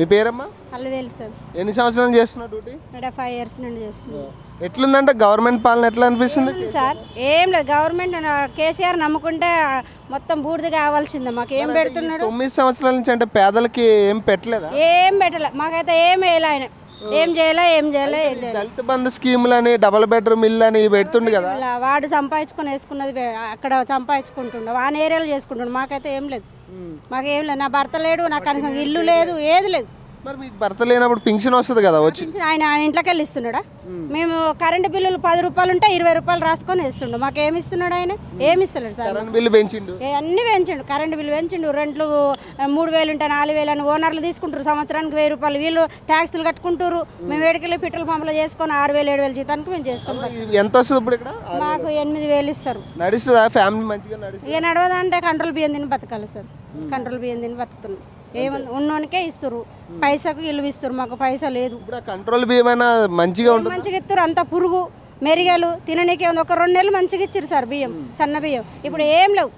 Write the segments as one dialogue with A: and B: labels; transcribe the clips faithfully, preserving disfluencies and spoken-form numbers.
A: మీ పేరమ్మా?
B: అల్లవేలు సార్.
A: ఎన్ని సంవత్సరాలు చేస్తున్నా డ్యూటీ?
B: ఫైవ్ ఇయర్స్ నుండి చేస్తున్నాం.
A: ఎట్లుందంటే గవర్నమెంట్ పాలన ఎట్లా అనిపిస్తుంది
B: సార్? ఏం లేదు, గవర్నమెంట్ కేసీఆర్ నమ్ముకుంటే మొత్తం బూడిద కావాల్సిందే. మాకు ఏం పెడుతున్నాడు?
A: తొమ్మిది సంవత్సరాల నుంచి అంటే పేదలకి ఏం పెట్టలేదా?
B: ఏం పెట్టలే, మాకైతే ఏం వేయలే ఆయన. ఏం చేయలే ఏం చేయలే
A: దళిత బంధు స్కీములు అని డబుల్ బెడ్రూమ్ ఇల్లు అని పెడుతుండు కదా.
B: వాడు సంపాదించుకొని వేసుకున్నది అక్కడ సంపాదించుకుంటుండే, వాని ఏరియాలో చేసుకుంటుండే. మాకైతే ఏం లేదు, మాకేం లేదు. నా భర్త లేడు, నాకు కనీసం ఇల్లు లేదు, ఏది లేదు.
A: మరి మీకు భర్త లేనప్పుడు పింఛన్ వస్తుంది కదా వచ్చి?
B: ఆయన ఆయన ఇంట్లోకి వెళ్ళి ఇస్తున్నాడా? మేము కరెంటు బిల్లులు పది రూపాయలు ఉంటే ఇరవై రూపాయలు రాసుకొని ఇస్తుండు. మాకు ఏమి ఇస్తున్నాడు ఆయన? ఏమి ఇస్తలేడు సార్.
A: బిల్లు పెంచిండు,
B: అన్ని పెంచిండు, కరెంటు బిల్లు పెంచిండు. రెంట్లు మూడు వేలు ఉంటే నాలుగు వేలు అని ఓనర్లు తీసుకుంటారు. సంవత్సరానికి వెయ్యి రూపాయలు వీళ్ళు ట్యాక్సులు కట్టుకుంటారు. మేము వేడికెళ్ళి పెట్రోల్ పంపులో చేసుకొని ఆరు వేలు ఏడు వేలు జీతానికి మేము చేసుకుంటాం.
A: ఎంత వస్తుంది ఇప్పుడు ఇక్కడ?
B: మాకు ఎనిమిది వేలు ఇస్తారు.
A: నడుస్తుందా ఫ్యామిలీ మంచిగా?
B: ఇక నడవదంటే కంట్రోల్ బియ్యం తిని బతకాలి సార్. కంట్రోల్ బియ్యం తిని బతుకుతున్నాం. ఏముంది, ఉన్నోనికే ఇస్తారు, పైసకు ఇల్లు ఇస్తారు. మాకు పైసా లేదు.
A: కంట్రోల్ బియ్యం మంచిగా
B: మంచిగా ఇస్తారు. అంత పురుగు మెరిగలు తిననీకే ఉంది. ఒక రెండు నెలలు మంచిగా ఇచ్చారు సార్ బియ్యం, సన్న బియ్యం. ఇప్పుడు ఏం లేవు,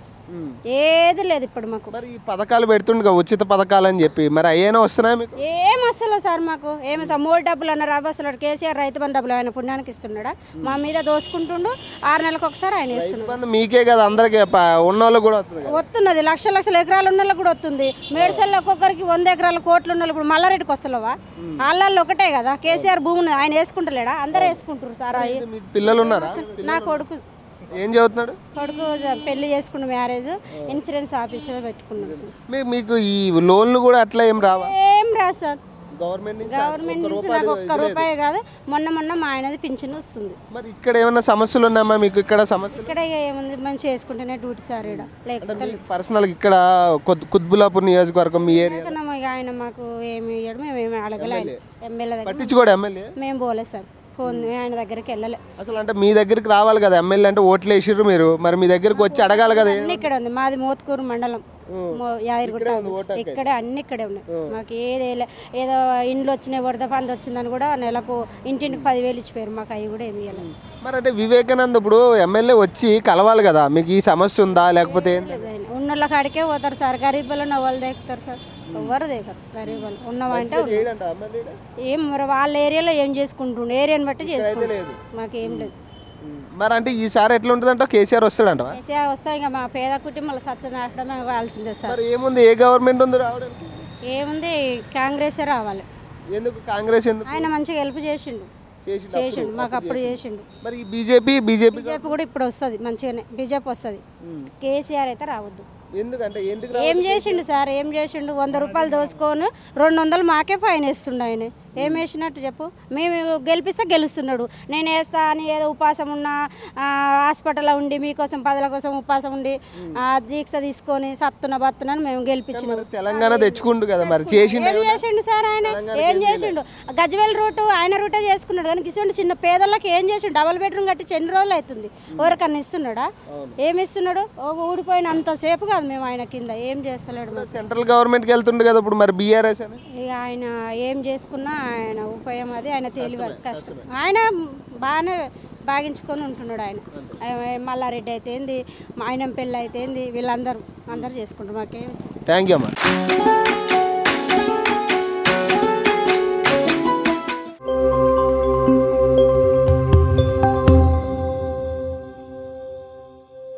B: ఏది లేదు ఇప్పుడు మాకు.
A: మరి ఈ పథకాలు పెడుతుండగా ఉచిత పథకాలు అని చెప్పి మరి అయ్యేనా వస్తున్నాయి మీకు?
B: ఏం వస్తలేదు సార్ మాకు. ఏమి సార్ మూడు డబ్బులు అన్నారు అవ్వసలు. కేసీఆర్ రైతు బంధు డబ్బులు ఆయన పుణ్యానికి ఇస్తున్నాడా? మా మీద దోసుకుంటుండు. ఆరు నెలలకు ఒకసారి ఆయన ఇస్తున్నాడు.
A: మీకే కదా అందరికి ఉన్న వాళ్ళకి కూడా
B: వస్తున్నది. లక్షల లక్షల ఎకరాలు ఉన్న వాళ్ళకి కూడా వస్తుంది. మేడ్చల్లో ఒక్కొక్కరికి వంద ఎకరాల కోట్లు ఉన్న ఇప్పుడు మల్లారెడ్డికి వస్తలేవా? వాళ్ళల్లో ఒకటే కదా కేసీఆర్ భూమి ఆయన వేసుకుంటలేడా? అందరూ వేసుకుంటారు సార్.
A: పిల్లలు ఉన్నారా?
B: నా కొడుకు
A: ఏం చదువుతున్నాడు?
B: కొడుకు పెళ్లి చేసుకున్న, మ్యారేజ్ ఇన్సూరెన్స్ ఆఫీసులో పెట్టుకున్నాడు సార్.
A: మీకు ఈ లోన్లు కూడా అట్లా ఏం రావా?
B: ఏం రా సార్,
A: గవర్నమెంట్
B: గవర్నమెంట్ నుంచి నాకు ఒక్క రూపాయి కాదు. మొన్న మొన్న మా ఆయనది పింఛన్ వస్తుంది.
A: మరి ఇక్కడ ఏమైనా సమస్యలు ఉన్నాయా మీకు? ఇక్కడ సమస్య
B: ఇక్కడ ఏముంది, మంచి చేసుకుంటేనే డ్యూటీ సార్. ఇక్కడ లేకపోతే
A: పర్సనల్ ఇక్కడ కుత్బుల్లాపూర్ నియోజకవర్గం మీ ఏరియా
B: ఆయన మాకు ఏమి ఇవ్వడం మేము ఏమి అడగలే. ఆయన ఎమ్మెల్యే దగ్గర
A: పట్టించుకోడు. ఎమ్మెల్యే మేము
B: పోలేదు సార్, ఫోన్ ఆయన దగ్గరికి వెళ్ళలే.
A: అసలు అంటే మీ దగ్గరికి రావాలి కదా ఎమ్మెల్యే అంటే, ఓట్లు వేసిర్రు మీరు, మరి మీ దగ్గరికి వచ్చి అడగాలి కదా.
B: ఇక్కడ ఉంది మాది మోత్కూరు మండలం, యాదగిరిగుట్ట. ఇక్కడే అన్ని ఇక్కడే ఉన్నాయి. మాకు ఏది ఏదో ఇండ్లు వచ్చినాయి, వరద పంది వచ్చిందని కూడా నెలకు ఇంటింటికి పదివేలు ఇచ్చిపోయారు. మాకు అవి కూడా ఏమి ఇవ్వాలి.
A: మరి అంటే వివేకానంద ఇప్పుడు ఎమ్మెల్యే వచ్చి కలవాలి కదా, మీకు ఈ సమస్య ఉందా లేకపోతే
B: ఉన్నోళ్ళ కాడికే పోతారు సార్. గరీబ్ వాళ్ళు వాళ్ళు దేకుతారు సార్, ఎవరు దేకరు. గరీబ్ వాళ్ళు ఉన్నవంటే ఏం మరి వాళ్ళ ఏరియాలో ఏం చేసుకుంటుండే, ఏరియాని బట్టి చేసుకుంటారు. మాకేం లేదు.
A: మరి అంటే ఈసారి ఎట్లా ఉంటుందంట? కేసీఆర్ వస్తాడంట?
B: కేసీఆర్ వస్తా ఇంకా మా పేద కుటుంబాలు సత్యనాశనమే కావాల్సిందే సార్.
A: ఏముంది, ఏ గవర్నమెంట్ ఉంది రావడానికి?
B: ఏముంది, కాంగ్రెసే రావాలి.
A: ఎందుకు కాంగ్రెస్? ఎందుకు?
B: ఆయన మంచిగా హెల్ప్ చేసిండు చేసిండు మాకు అప్పుడు చేసిండు.
A: మరి బీజేపీ బీజేపీ
B: బీజేపీ కూడా ఇప్పుడు వస్తుంది, మంచిగానే బీజేపీ వస్తుంది. కేసీఆర్ అయితే రావద్దు.
A: ఎందుకంటే
B: ఏం చేసిండు సార్? ఏం చేసిండు? వంద రూపాయలు దోసుకొని రెండు వందలు మాకే ఫైన్ వేస్తుండు. ఆయన ఏం వేసినట్టు చెప్పు? మేము గెలిపిస్తే గెలుస్తున్నాడు. నేను వేస్తా అని ఏదో ఉపాసం ఉన్నా హాస్పిటల్లో ఉండి మీకోసం పదల కోసం ఉపాసం ఉండి దీక్ష తీసుకొని సత్తున బత్తున మేము గెలిపించినాం.
A: తెలంగాణ తెచ్చుకుండు కదా, మరి చేసిండు.
B: ఏం చేసిండు సార్? ఆయన ఏం చేసిండు? గజ్వేల్ రూట్ ఆయన రూటే చేసుకున్నాడు కానీ ఇటువంటి చిన్న పేదలకు ఏం చేసిండు? డబుల్ బెడ్రూమ్ కట్టి ఎన్ని రోజులు అవుతుంది? ఎవరికన్నా ఇస్తున్నాడా? ఏమి ఇస్తున్నాడు? ఊడిపోయిన అంతసేపు కాదు మేము ఆయన కింద. ఏం చేస్తలేడు.
A: సెంట్రల్ గవర్నమెంట్కి వెళ్తుండే కదా ఇప్పుడు, మరి బీఆర్ఎస్ అని
B: ఇక ఆయన ఏం చేసుకున్నా ఆయన ఉపయోగం అది. ఆయన తెలివి కష్టం. ఆయన బాగానే బాగించుకొని ఉంటున్నాడు. ఆయన మల్లారెడ్డి అయితే ఏంది, ఆయన పెళ్ళి అయితే ఏంది, వీళ్ళందరూ అందరూ చేసుకుంటారు. మాకేం.
A: థ్యాంక్ యూ అమ్మా.